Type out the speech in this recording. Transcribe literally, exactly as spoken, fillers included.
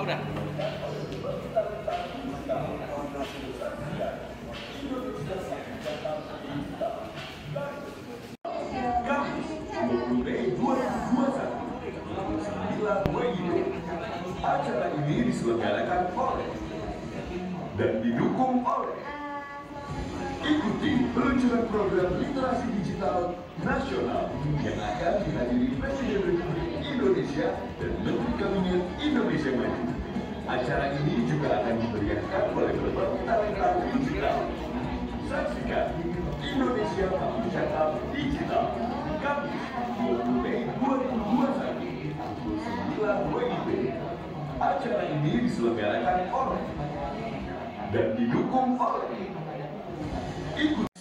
udah. Acara ini diselenggarakan oleh dan didukung oleh ikuti peluncuran program literasi digital nasional yang akan dihadiri Presiden Republik Indonesia dan Menteri Kabinet Indonesia Maju. Acara ini juga akan dimeriahkan oleh berbagai talenta digital. Saksikan Indonesia Mampu Cakap Digital Kamis dua puluh Mei dua ribu dua puluh satu pukul sembilan W I B. Acara ini diselenggarakan oleh dan didukung oleh ikuti